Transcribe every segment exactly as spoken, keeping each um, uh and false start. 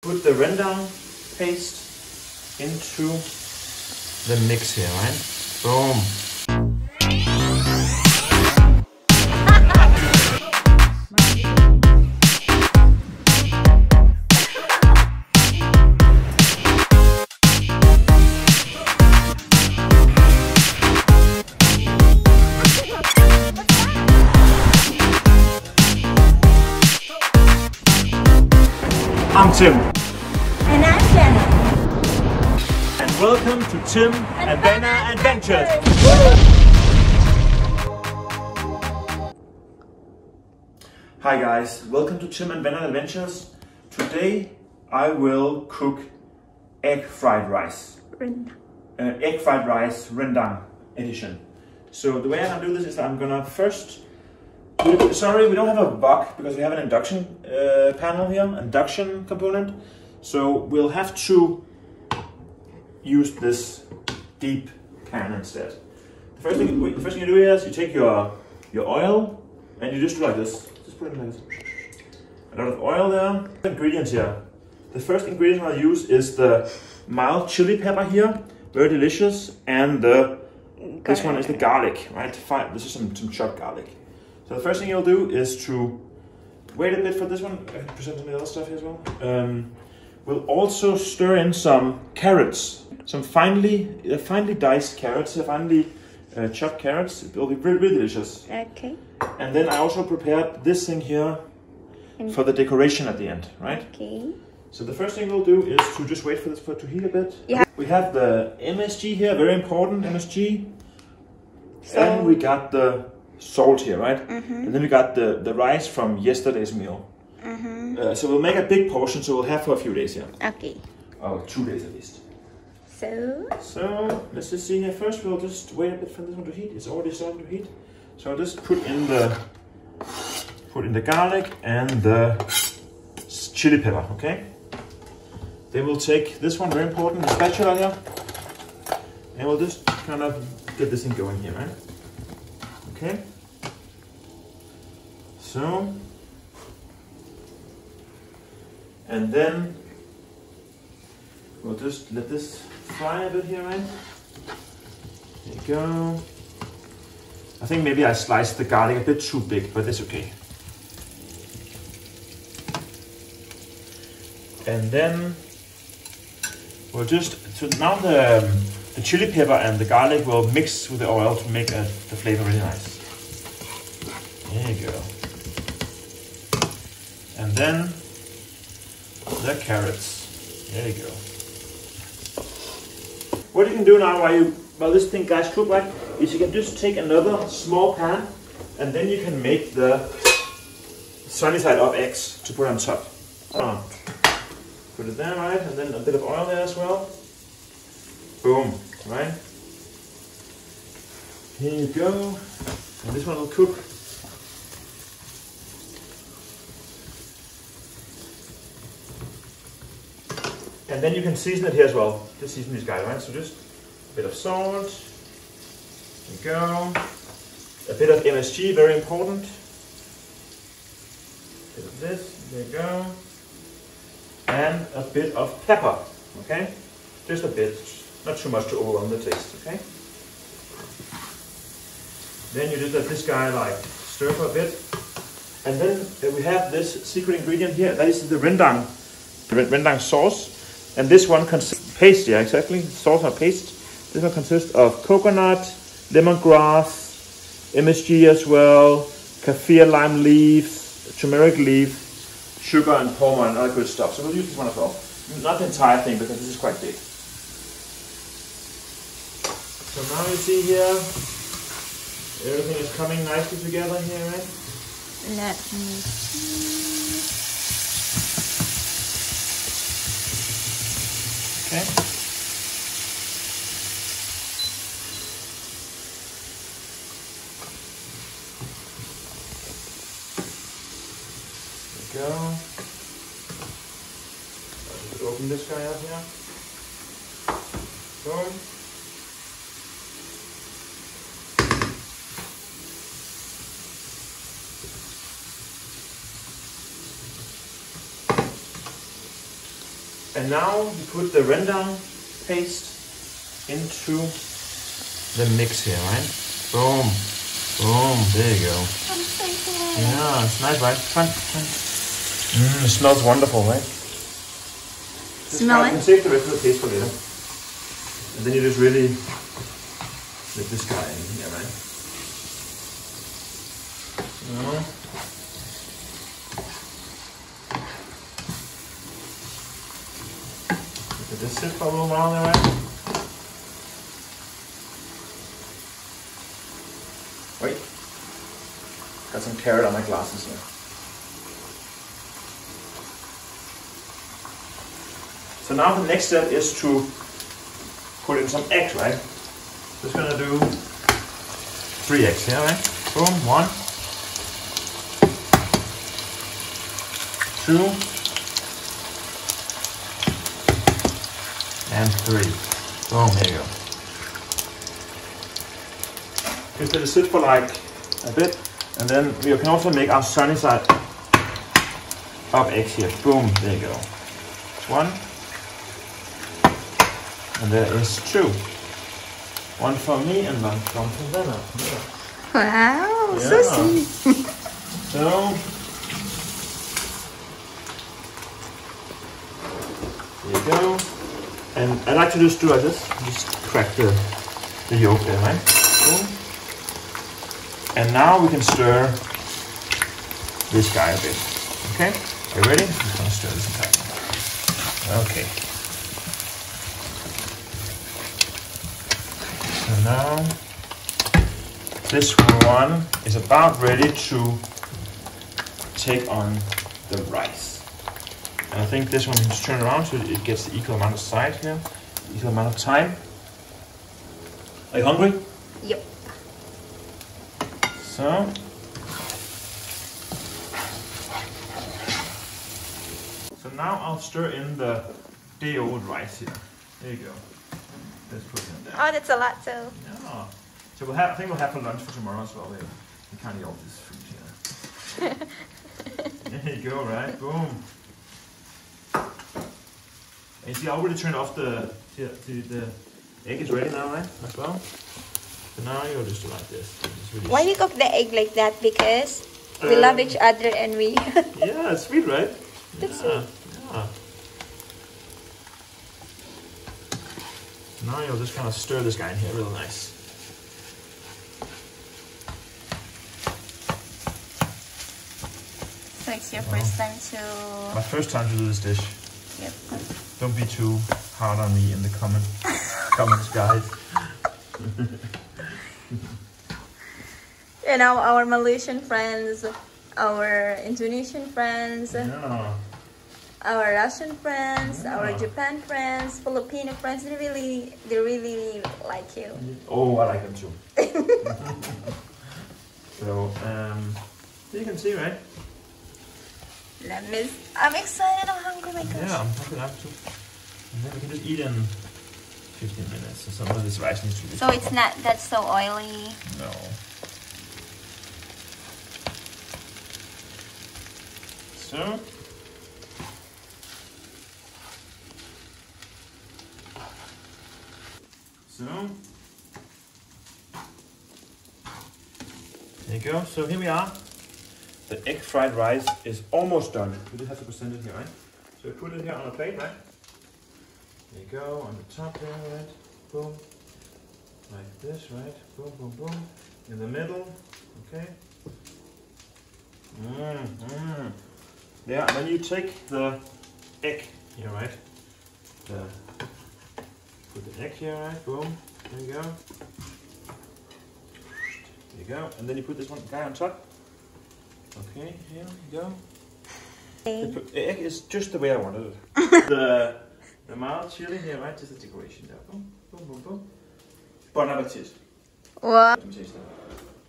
put the rendang paste into the mix here, right? Boom. I'm Tim. And I'm Benna. And welcome to Tim and, and Benna Adventures. Hi guys, welcome to Tim and Benna Adventures. Today I will cook egg fried rice. Rendang. Uh, egg fried rice rendang edition. So the way I'm gonna do this is I'm gonna first. Sorry, we don't have a wok because we have an induction uh, panel here, induction component. So we'll have to use this deep pan instead. The first thing, the first thing you do here is you take your your oil and you just do like this. Just put it like this. A lot of oil there. Ingredients here. The first ingredient I'll use is the mild chili pepper here, very delicious, and the this one is the garlic, right? Fine. This is some some chopped garlic. So the first thing you'll do is to wait a bit for this one. I can present some of the other stuff here as well. Um, we'll also stir in some carrots, some finely, uh, finely diced carrots, uh, finely uh, chopped carrots. It will be really, really delicious. Okay. And then I also prepared this thing here and for the decoration at the end, right? Okay. So the first thing we'll do is to just wait for this for to heat a bit. Yeah. We have the M S G here, very important M S G, so, and we got the salt here, right? Mm-hmm. And then we got the, the rice from yesterday's meal. Mm-hmm. Uh, so we'll make a big portion, so we'll have for a few days here. Okay. Oh, two days at least. So? So, let's just see here. First, we'll just wait a bit for this one to heat. It's already starting to heat. So I'll just put in the, put in the garlic and the chili pepper, okay? Then we'll take this one, very important, the spatula here. And we'll just kind of get this thing going here, right? Okay, so, and then we'll just let this fry a bit here, right? There you go. I think maybe I sliced the garlic a bit too big, but it's okay. And then we'll just, so now the, um, the chili pepper and the garlic will mix with the oil to make uh, the flavor really nice. There you go. And then the carrots. There you go. What you can do now while you while this thing guys cook, right, is you can just take another small pan and then you can make the sunny side up eggs to put on top. Oh. Put it there, right, and then a bit of oil there as well. Boom, right? Here you go. And this one will cook. And then you can season it here as well. Just season these guys, right? So just a bit of salt. There you go. A bit of M S G, very important. A bit of this, there you go. And a bit of pepper, okay? Just a bit. Not too much to overwhelm the taste, okay? Then you just let this guy like stir for a bit. And then uh, we have this secret ingredient here. That is the rendang, the rendang sauce. And this one consists paste, yeah, exactly. Sauce or paste. This one consists of coconut, lemongrass, M S G as well, kaffir lime leaves, turmeric leaf, sugar and palm and other good stuff. So we'll use this one as well. Not the entire thing because this is quite big. So now you see here, everything is coming nicely together here, right? Let me see. Okay. There we go. I'll just open this guy up here. Boom. And now you put the rendang paste into the mix here, right? Boom, boom, there you go. I'm so excited. Yeah, it's nice, right? Fun, fun. Mm, it smells wonderful, right? Smell You can it? save the rest of the paste for later. And then you just really let this guy in here, right? Yeah. Let this sit for a little while there, right? Wait. Got some carrot on my glasses here. So now the next step is to put in some eggs, right? Just gonna do three eggs here, right? Boom, one, two, and three. Boom, there you go. Just let it sit for like a bit, and then we can also make our sunny side up eggs here. Boom, there you go. One. And there is two. One for me and one from Lena. Yeah. Wow, so Yeah. sweet. So, there you go. And I like to just do like this. Just crack the, the yolk there, right? Boom. And now we can stir this guy a bit. Okay? Are you ready? I'm just gonna stir this entire. Okay. So now this one is about ready to take on the rice. And I think this one just turn around so it gets the equal amount of side here, equal amount of time. Are you hungry? Yep. So So now I'll stir in the day old rice here. There you go. Let's put it in there. Oh, that's a lot, so. Yeah. So we'll have, I think we'll have for lunch for tomorrow as well. We, we can't eat all this food here. There you go, right? Boom. And you see, I already turned off the, the, the egg is ready now, right? As well. So now you'll just do like this. Just really Why you cook the egg like that? Because we Um, love each other and we. Yeah, it's sweet, right? That's yeah, yeah. Now you'll just kind of stir this guy in here real nice. So it's your first time to. My first time to do this dish. Yep. Don't be too hard on me in the comment comments, guys. You know, our Malaysian friends, our Indonesian friends, Yeah. our Russian friends, our Yeah. Japan friends, Filipino friends, they really, they really like you. Oh, I like them too. So, um, you can see, right? Let me. I'm excited. I'm hungry. My gosh. Yeah, I'm happy that too. And then we can just eat in fifteen minutes. So some of this rice needs to be. So it's not that so oily. No. So. So. There you go. So here we are. The egg fried rice is almost done. We just have to present it here, right? So we put it here on a plate, right? There you go, on the top there, right? Boom. Like this, right? Boom, boom, boom. In the middle, okay? Mmm, mmm. Yeah, and then you take the egg here, right? The, put the egg here, right? Boom. There you go. There you go. And then you put this one guy on top. Okay, here we go. The, the egg is just the way I wanted it. the the mild chili here, right? Just the decoration there. Boom, boom, boom, boom. Bon appetit. What? Let me taste that.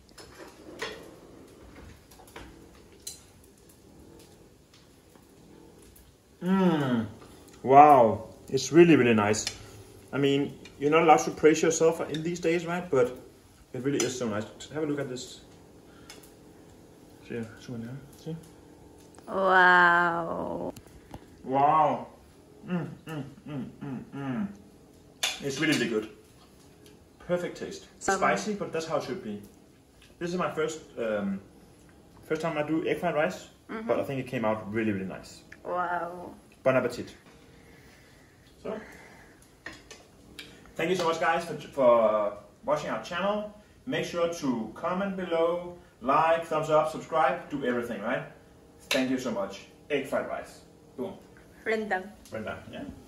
Mmm. Wow. It's really, really nice. I mean, you're not allowed to praise yourself in these days, right? But it really is so nice. Have a look at this. See, zoom in there. See? Wow. Wow. Mm, mm, mm, mm, mm. It's really, really good. Perfect taste. It's Um, spicy, but that's how it should be. This is my first um, first time I do egg fried rice, mm-hmm. but I think it came out really, really nice. Wow. Bon appetit. So, thank you so much, guys, for, for watching our channel. Make sure to comment below, like, thumbs up, subscribe, do everything, right? Thank you so much. Egg fried rice. Boom. Rendang. Right now, yeah.